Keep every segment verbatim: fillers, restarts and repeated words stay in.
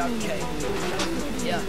okay. Yeah.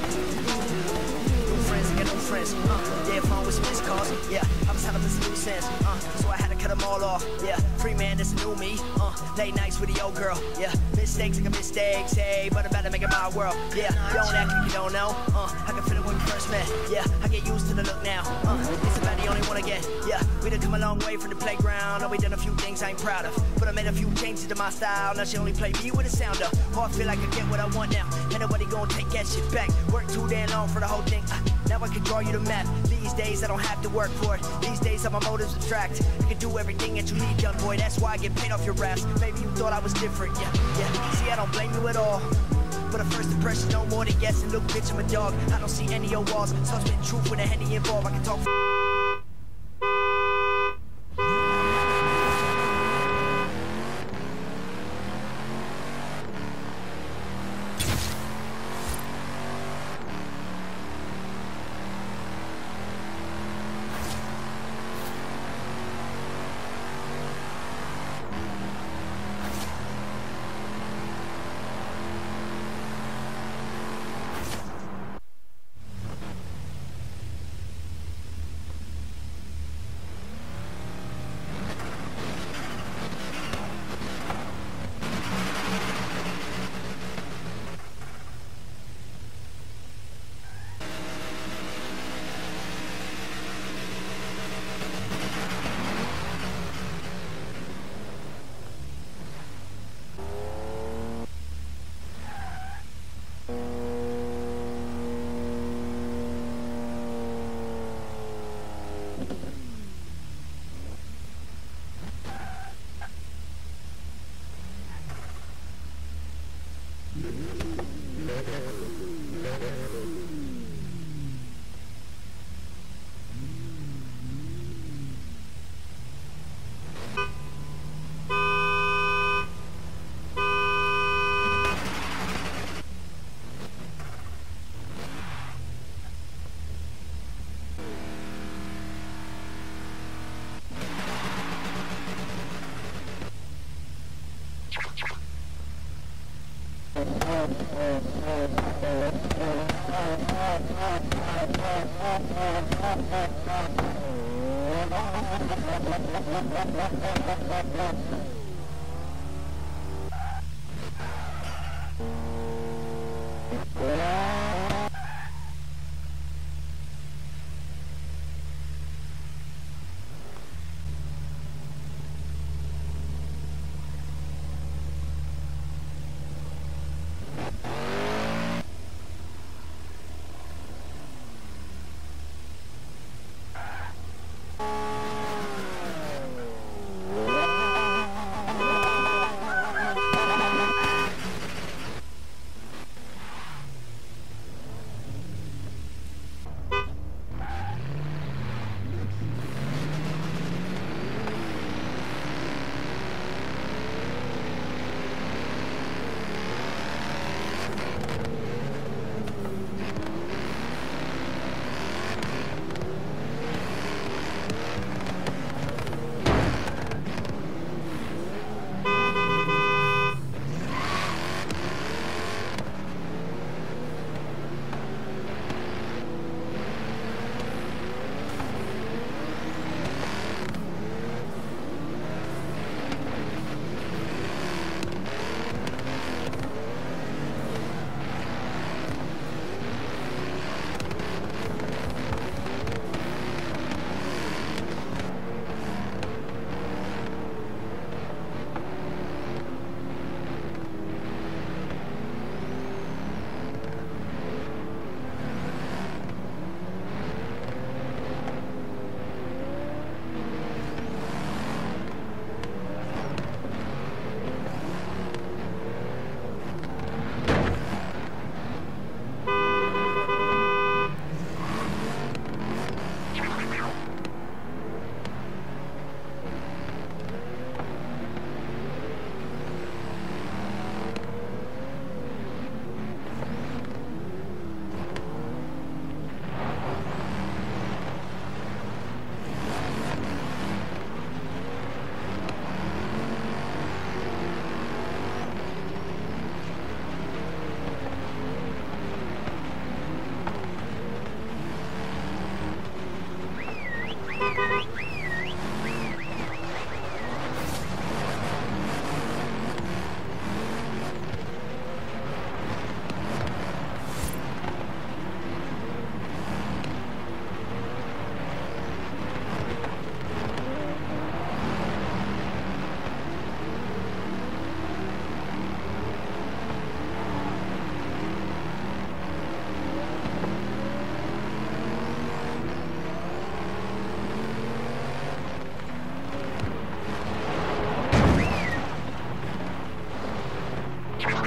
No friends, I got no friends. Uh, yeah, phone with some missed calls. Yeah, I was having some loose ends. Uh, so I had to cut them all off. Yeah, free man, this new me. Uh, late nights with the old girl. Yeah, mistakes like a mistakes. Hey, but I'm about to make it my world. Yeah, don't act like you don't know. Uh, I can feel it when we first met. Yeah, I get used to the look now. Uh, it's about the only one again. Yeah, we done come a long way from the playground. And we done a few things I ain't proud of. But I made a few changes to my style. Now she only play me with a sound up. Oh, I feel like I get what I want now. Ain't nobody gonna take that shit back. Work too damn long for the whole thing. Uh, now I can draw you the map. These days I don't have to work for it. These days all my motives abstract. I can do everything that you need, young boy. That's why I get paid off your raps. Maybe you thought I was different. Yeah, yeah. See, I don't blame you at all. But a first impression, no more than yes. And look, bitch, I'm a dog. I don't see any of your walls. So I spit truth with a Henny involved. I can talk.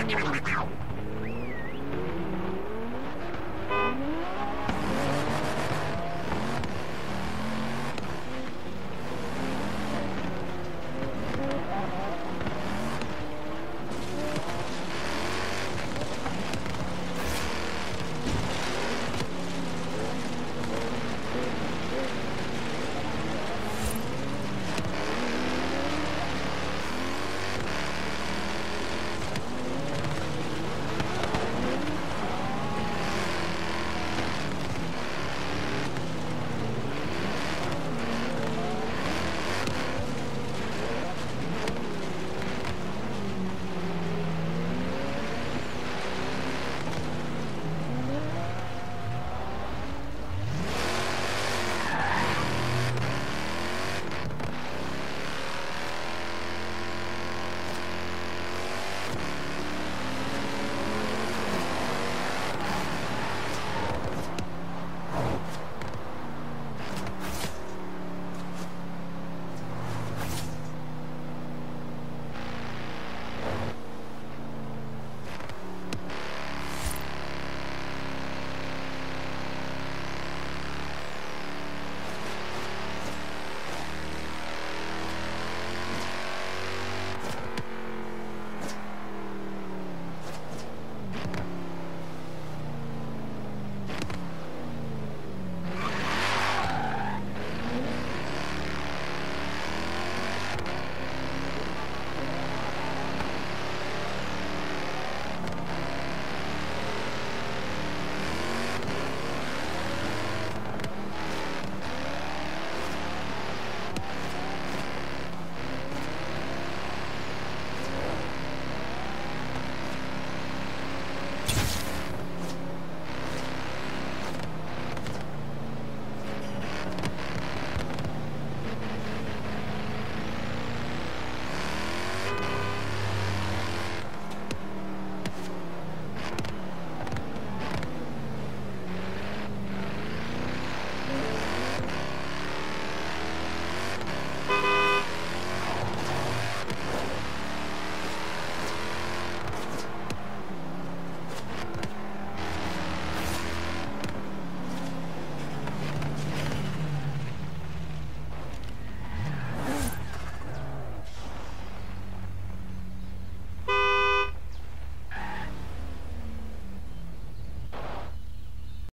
me.